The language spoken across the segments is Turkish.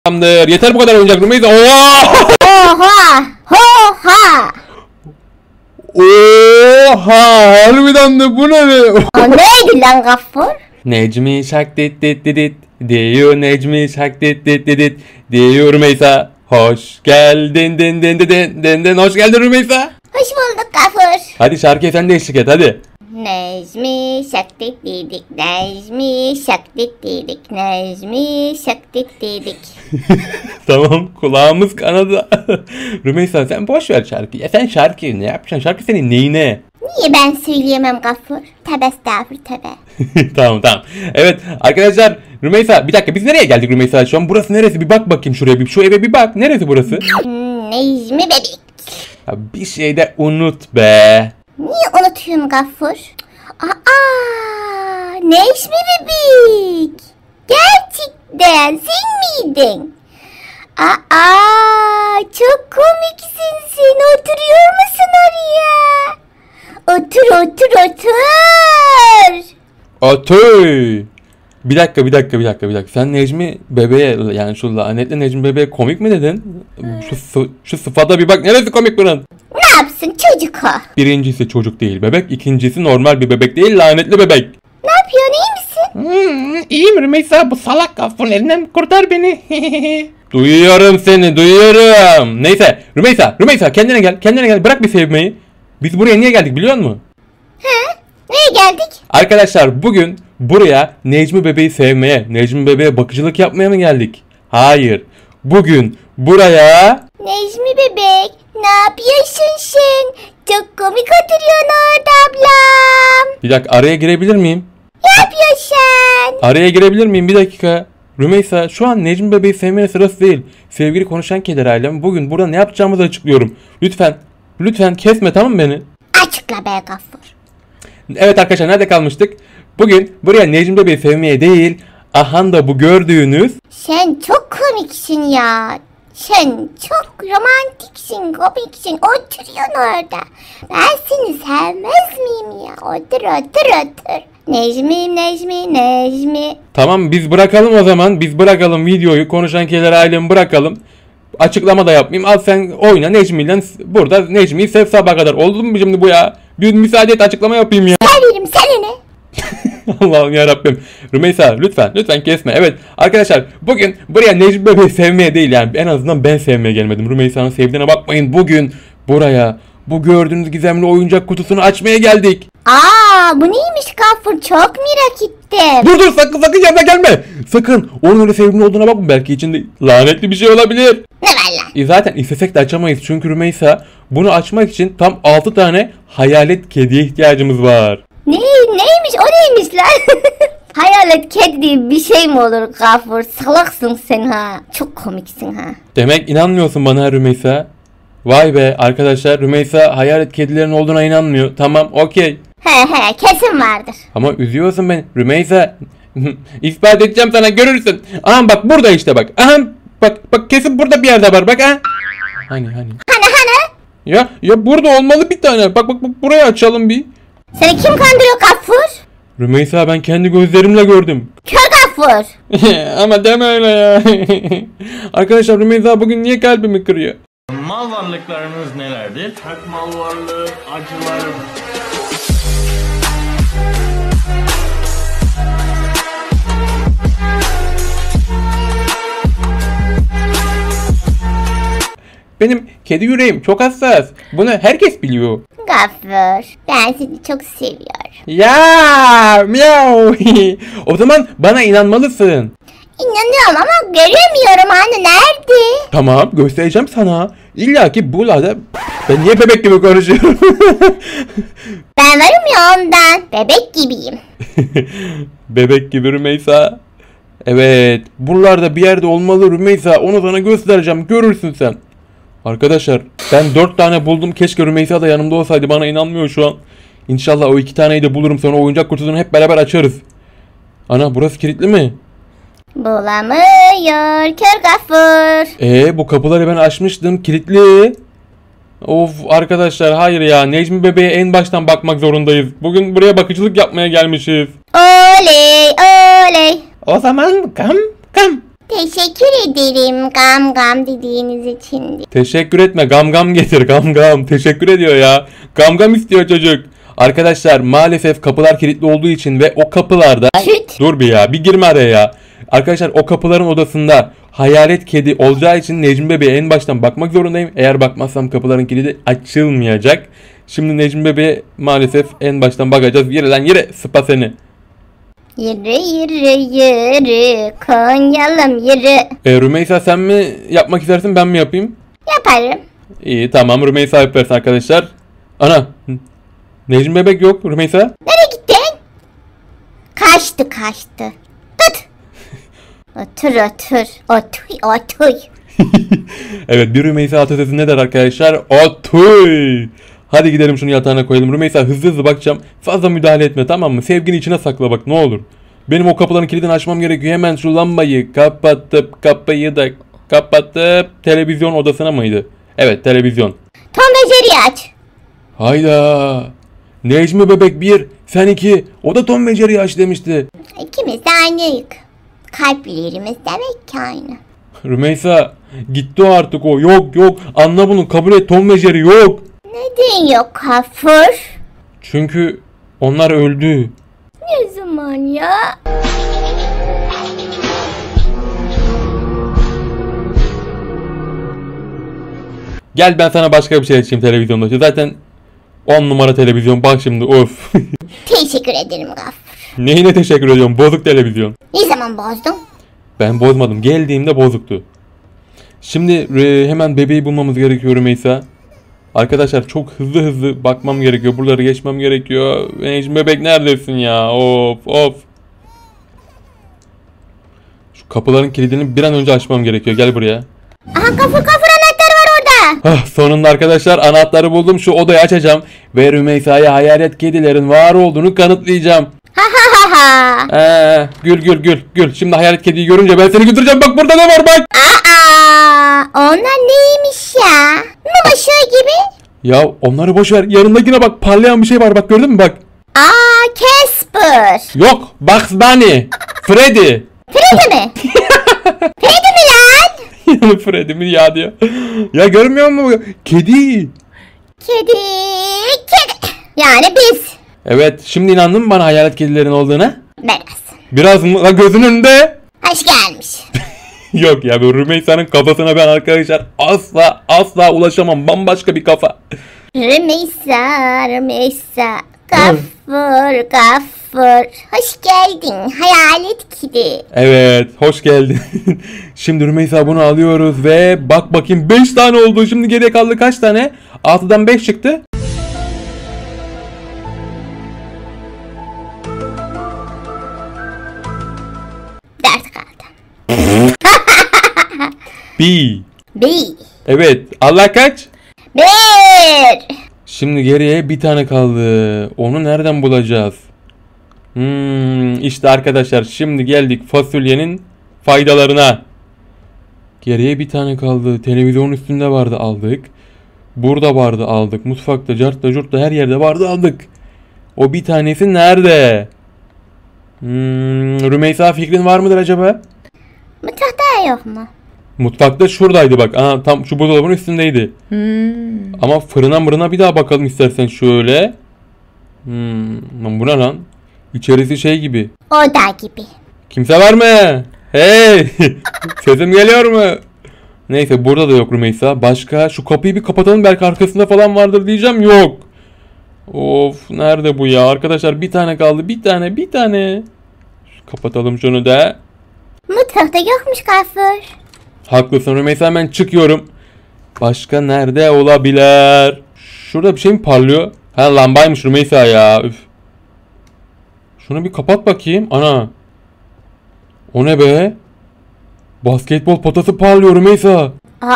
Tamamdır. Yeter bu kadar oyuncak Rümeysa. Oha! Oha! Oha! Oha! Harbiden de bu ne? O neydi lan Gaffur? Necmi şak dit dit dit dit diyor, Necmi şak dit dit dit dit diyor Rümeysa. Hoş geldin din din din din din. Hoş geldin Rümeysa. Hoş bulduk Gaffur. Hadi şarkıya sen de eşlik et hadi. Necmi şaktik dedik, Necmi şaktik dedik, Necmi şaktik dedik. Tamam, kulağımız kanadı. Rümeysa sen boş ver şarkıyı. Sen şarkıyı ne yapacaksın? Şarkı senin neyine? Niye ben söyleyemem Gaffur? Tövbe estağfur tövbe. Tamam. Evet arkadaşlar, Rümeysa bir dakika, biz nereye geldik Rümeysa şu an? Burası neresi? Bir bak bakayım şuraya, bir şu eve bir bak. Neresi burası? Necmi bebek. Ya bir şey de unut be. Niye unutuyorum Gaffur? Aa, Necmi bebek. Gerçekten sen miydin? Aa, çok komiksin sen. Oturuyor musun oraya? Otur. Atey. Bir dakika. Sen Necmi bebeğe, yani şu lanetli Necmi bebeğe komik mi dedin? Şu sıfata bir bak, neresi komik bunun? Ne yapsın çocuk o? Birincisi çocuk değil bebek, ikincisi normal bir bebek değil, lanetli bebek. Ne yapıyorsun, iyi misin? İyiyim Rümeysa, bu salak Gaffur'un elinden kurtar beni. Duyuyorum seni, duyuyorum. Neyse Rümeysa kendine gel, bırak bir sevmeyi. Biz buraya niye geldik biliyor musun? Nereye geldik? Arkadaşlar bugün buraya Necmi bebeği sevmeye, Necmi bebeğe bakıcılık yapmaya mı geldik? Hayır. Bugün buraya... Necmi bebek, ne yapıyorsun sen? Çok komik oturuyorsun orada ablam. Bir dakika, araya girebilir miyim? Ne yapıyorsun? Araya girebilir miyim? Bir dakika. Rümeysa, şu an Necmi bebeği sevmenin sırası değil. Sevgili konuşan keder ailem, bugün burada ne yapacağımızı açıklıyorum. Lütfen kesme, tamam mı beni? Açıkla be Gaffur. Evet arkadaşlar, nerede kalmıştık? Bugün buraya Necmi bebeği sevmeye değil, aha da bu gördüğünüz... Sen çok komiksin ya. Sen çok romantiksin, komiksin. Oturuyorsun orada. Ben seni sevmez miyim ya? Otur. Necmi. Tamam, biz bırakalım o zaman. Biz bırakalım videoyu. Konuşan keder ailemi bırakalım. Açıklama da yapmayayım. Al sen oyna Necmi'yle. Burada Necmi'yi sev sabaha kadar. Oldu mu şimdi bu ya? Bir müsaade et, açıklama yapayım ya. Severim seni ne? Allah'ım yarabbim. Rümeysa lütfen kesme. Evet arkadaşlar, bugün buraya Necmi bebeği sevmeye değil, yani en azından ben sevmeye gelmedim. Rümeysa'nın sevdiğine bakmayın. Bugün buraya bu gördüğünüz gizemli oyuncak kutusunu açmaya geldik. Aa, bu neymiş Gaffur? Çok merak ettim. Dur sakın yanına gelme. Sakın, onun öyle sevimli olduğuna bakma, belki içinde lanetli bir şey olabilir. Ne var lan? Zaten istesek de açamayız çünkü Rümeysa, bunu açmak için tam 6 tane hayalet kediye ihtiyacımız var. Neymiş o neymiş lan? Hayalet kedi diye bir şey mi olur Gaffur? Salaksın sen ha. Çok komiksin ha. Demek inanmıyorsun bana Rümeysa. Vay be arkadaşlar, Rümeysa hayalet kedilerin olduğuna inanmıyor. Tamam, okey. He kesin vardır. Ama üzüyorsun beni Rümeysa. İspat edeceğim sana, görürsün. Aha bak burada işte bak. Aha bak kesin burada bir yerde var bak ha. Hani. Hani? Ya burada olmalı bir tane. Bak burayı açalım bir. Seni kim kandırıyor Gaffur? Rümeysa, ben kendi gözlerimle gördüm. Kör Gaffur. Ama deme öyle ya. Arkadaşlar, Rümeysa bugün niye kalbimi kırıyor? Mal varlıklarınız nelerdir? Tek mal varlığı, acılarım. Benim kedi yüreğim çok hassas. Bunu herkes biliyor. Gaffur, ben seni çok seviyorum. Ya miau. O zaman bana inanmalısın. İnanıyorum ama göremiyorum hani nerede? Tamam, göstereceğim sana. İlla ki buralarda. Ben niye bebek gibi konuşuyorum? Ben varım ya ondan. Bebek gibiyim. Bebek gibi Rümeysa. Evet, buralarda bir yerde olmalı Rümeysa. Onu sana göstereceğim, görürsün sen. Arkadaşlar, ben 4 tane buldum. Keşke Rümeysa da yanımda olsaydı, bana inanmıyor şu an. İnşallah o 2 taneyi de bulurum, sonra oyuncak kutusunu hep beraber açarız. Ana, burası kilitli mi? Bulamıyor kör Gaffur. Bu kapıları ben açmıştım, kilitli. Of arkadaşlar, hayır ya, Necmi bebeğe en baştan bakmak zorundayız. Bugün buraya bakıcılık yapmaya gelmişiz. Oley. O zaman kam. Teşekkür ederim gam gam dediğiniz için. Teşekkür etme, gam gam getir, gam gam. Teşekkür ediyor ya. Gam gam istiyor çocuk. Arkadaşlar maalesef kapılar kilitli olduğu için ve o kapılarda... Süt. Dur bir ya, bir girme araya ya. Arkadaşlar o kapıların odasında hayalet kedi olacağı için Necmi Bebe'ye en baştan bakmak zorundayım. Eğer bakmazsam kapıların kilidi açılmayacak. Şimdi Necmi Bebe'ye maalesef en baştan bakacağız. Yere lan yere, sıpa seni. Yürü yürü yürü Konyalım yürü. Rümeysa sen mi yapmak istersin, ben mi yapayım? Yaparım. İyi tamam, Rümeysa yaparsın arkadaşlar. Ana, Necmi Bebek yok, Rümeysa. Nereye gittin? Kaçtı. Tut. Otur. Otur. Evet, bir Rümeysa atasözü ne der arkadaşlar? Otuy. Hadi gidelim şunu yatağına koyalım. Rümeysa hızlı bakacağım. Fazla müdahale etme, tamam mı? Sevgini içine sakla bak ne olur. Benim o kapıların kilidini açmam gerekiyor. Hemen şu lambayı kapatıp kapıyı da kapatıp televizyon odasına mıydı? Evet, televizyon. Tom ve Jerry aç. Hayda. Necmi Bebek 1, sen 2. O da Tom ve Jerry aç demişti. İkimiz de aynıyık. Kalplerimiz demek ki aynı. Rümeysa gitti o artık o. Yok. Anla bunu, kabul et, Tom ve Jerry yok. Neden yok Gafur? Çünkü onlar öldü. Ne zaman ya? Gel ben sana başka bir şey açayım televizyonda. Zaten 10 numara televizyon, bak şimdi of. Teşekkür ederim Gafur. Neyine teşekkür ediyorum, bozuk televizyon. Ne zaman bozdun? Ben bozmadım, geldiğimde bozuktu. Şimdi hemen bebeği bulmamız gerekiyor Rümeysa. Arkadaşlar çok hızlı bakmam gerekiyor, buraları geçmem gerekiyor. Necmi Bebek neredesin ya, of. Şu kapıların kilidini bir an önce açmam gerekiyor, gel buraya. Aha Gafur anahtarı var orada. Sonunda arkadaşlar anahtarı buldum, şu odayı açacağım. Ve Rümeysa'ya hayalet kedilerin var olduğunu kanıtlayacağım. Ha. Gül. Şimdi hayalet kediyi görünce ben seni götüreceğim. Bak burada ne var bak. Onlar neymiş ya? Ne ışığı gibi? Ya onları boş ver. Yanındakine bak. Parlayan bir şey var. Bak gördün mü bak. Casper. Yok. Bugs Bunny. Freddy. Freddy mi? Freddy mi lan? Freddy mi ya diyor. Ya görmüyor musun? Kedi. Kedi. Yani biz. Evet. Şimdi inandın mı bana hayalet kedilerin olduğuna? Biraz mı? Lan gözünün önünde. Hoş gelmiş. Yok ya, bu Rümeysa'nın kafasına ben arkadaşlar asla ulaşamam. Bambaşka bir kafa. Rümeysa. Gafur. Hoş geldin hayalet kedi. Evet, hoş geldin. Şimdi Rümeysa bunu alıyoruz ve bak bakayım 5 tane oldu. Şimdi geriye kaldı kaç tane? 6'dan 5 çıktı. Ders kaldı. B. Evet, Allah kaç? 1. Şimdi geriye bir tane kaldı. Onu nereden bulacağız? İşte arkadaşlar şimdi geldik fasulyenin faydalarına. Geriye bir tane kaldı. Televizyonun üstünde vardı, aldık. Burada vardı, aldık. Mutfakta, cartta, curtta her yerde vardı, aldık. O bir tanesi nerede? Rümeysa fikrin var mıdır acaba? Mutfakta yok mu? Mutfakta şuradaydı bak. Aha, tam şu buzdolabının üstündeydi. Ama fırına bir daha bakalım istersen şöyle. Lan bu ne lan? İçerisi şey gibi. Oda gibi. Kimse var mı? Hey! Sesim geliyor mu? Neyse burada da yok Rümeysa. Başka şu kapıyı bir kapatalım, belki arkasında falan vardır diyeceğim. Yok. Of, nerede bu ya? Arkadaşlar bir tane kaldı. Bir tane. Kapatalım şunu da. Mutfakta yokmuş Gafur. Haklısın Rümeysa, hemen çıkıyorum. Başka nerede olabilir? Şurada bir şey mi parlıyor? Ha, lambaymış Rümeysa ya. Üf. Şunu bir kapat bakayım. Ana. O ne be? Basketbol potası parlıyor Rümeysa.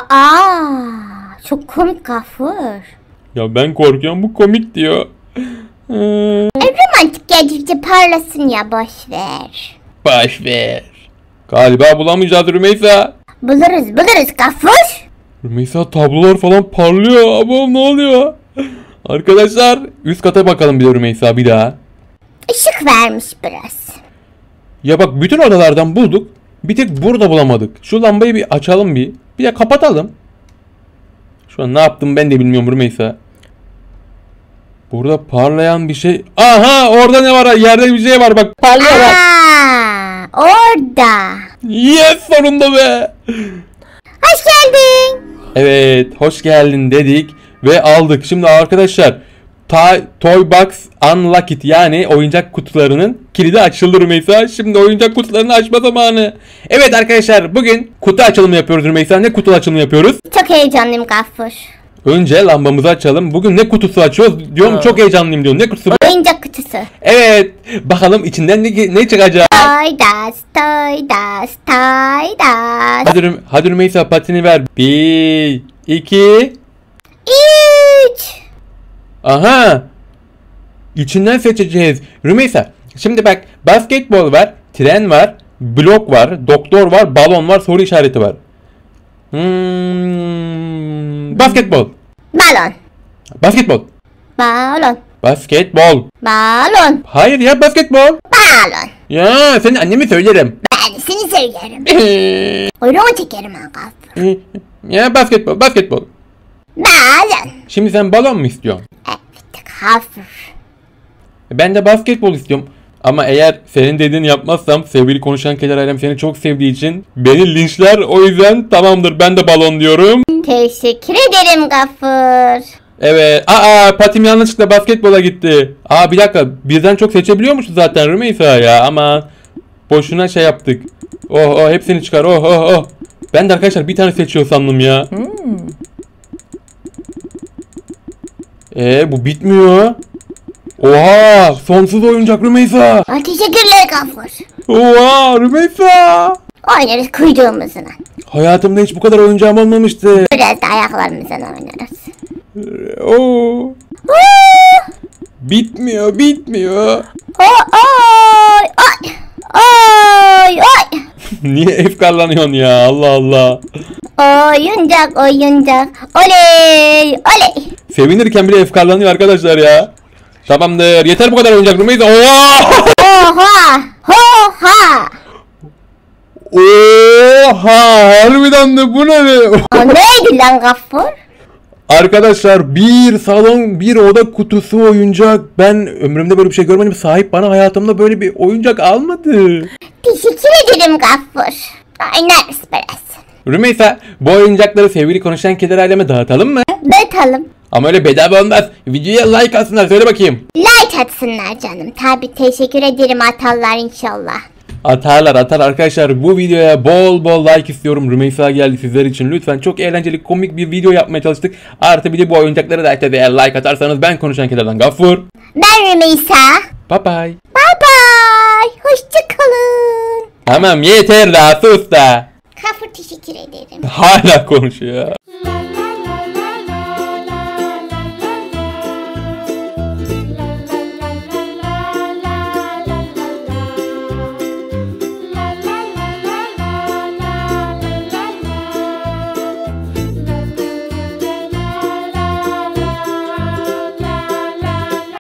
Çok komik Gafur. Ya ben korkuyorum, bu komik diyor. Romantik geldikçe parlasın ya, boş ver. Boş ver. Galiba bulamayacağız Rümeysa. Buluruz Gafur. Rümeysa tablolar falan parlıyor. Abam ne oluyor? Arkadaşlar üst kata bakalım bir de Rümeysa bir daha. Işık vermiş biraz. Ya bak bütün odalardan bulduk. Bir tek burada bulamadık. Şu lambayı bir açalım bir. Bir de kapatalım. Şu an ne yaptım ben de bilmiyorum Rümeysa. Burada parlayan bir şey. Aha, orada ne var? Yerde bir şey var bak. Parlıyor bak. Aa, orada. Yes, sonunda be. Hoş geldin. Evet, hoş geldin dedik ve aldık. Şimdi arkadaşlar Toy Box Unlocked yani oyuncak kutularının kilidi açıldı Rümeysa. Şimdi oyuncak kutularını açma zamanı. Evet arkadaşlar, bugün kutu açılımı yapıyoruz Rümeysa. Ne kutu açılımı yapıyoruz? Çok heyecanlıyım Gaffur. Önce lambamızı açalım. Bugün ne kutusu açıyoruz? Diyorum çok heyecanlıyım diyorum. Ne kutusu bu? Oyuncak kutusu. Evet. Bakalım içinden ne çıkacak? Toydas, Toydas, Toydas. Hadi Rümeysa, patini ver. 1, 2. 3. Aha. İçinden seçeceğiz. Rümeysa, şimdi bak, basketbol var, tren var, blok var, doktor var, balon var, soru işareti var. Basketbol. Balon. Basketbol. Balon. Basketbol. Balon. Hayır ya, basketbol. Balon. Ya senin annemi söylerim. Ben seni söylerim. Oyunu çekerim ha Gaffur. Ya basketbol, basketbol. Balon. Şimdi sen balon mu istiyorsun? Evet Gaffur. Ben de basketbol istiyorum. Ama eğer senin dediğini yapmazsam sevgili konuşan keder ailem seni çok sevdiği için beni linçler. O yüzden tamamdır, ben de balon diyorum. Teşekkür ederim Gaffur. Evet. Patim yanlışlıkla basketbola gitti. Bir dakika, birden çok seçebiliyormuşuz zaten Rümeysa ya. Ama boşuna şey yaptık. Hepsini çıkar. Ben de arkadaşlar bir tane seçiyor sandım ya. Bu bitmiyor. Oha, sonsuz oyuncak Rümeysa. Teşekkürler Gaffur. Oha Rümeysa. Oynarız kuyruğumuzla. Hayatımda hiç bu kadar oyuncağım olmamıştı. Biraz da ayaklarımızla oynarız. Oo. Bitmiyor. Oy oy oy oy. Niye efkarlanıyorsun ya? Allah Allah. Oyuncak oley oley. Sevinirken bile efkarlanıyor arkadaşlar ya. Tamamdır. Yeter bu kadar oyuncak Rümeysa. Oha! Oha. Oha! Harbiden de bu ne be? O neydi lan Gaffur? Arkadaşlar, bir salon, bir oda kutusu oyuncak. Ben ömrümde böyle bir şey görmedim. Sahip bana hayatımda böyle bir oyuncak almadı. Teşekkür ederim Gaffur. Oynarız biraz. Rümeysa, bu oyuncakları sevgili konuşan keder aileme dağıtalım mı? Dağıtalım. Ama öyle bedava olmaz. Videoya like atsınlar, söyle bakayım. Like atsınlar canım. Tabi teşekkür ederim atarlar inşallah. Atarlar arkadaşlar, bu videoya bol like istiyorum. Rümeysa geldi sizler için, lütfen. Çok eğlenceli, komik bir video yapmaya çalıştık. Artı bir de bu oyuncakları da işte eğer like atarsanız ben konuşan kederden Gaffur. Ben Rümeysa. Bye bye. Bye bye. Hoşçakalın. Tamam yeter daha, sus da. Gaffur teşekkür ederim. Hala konuşuyor.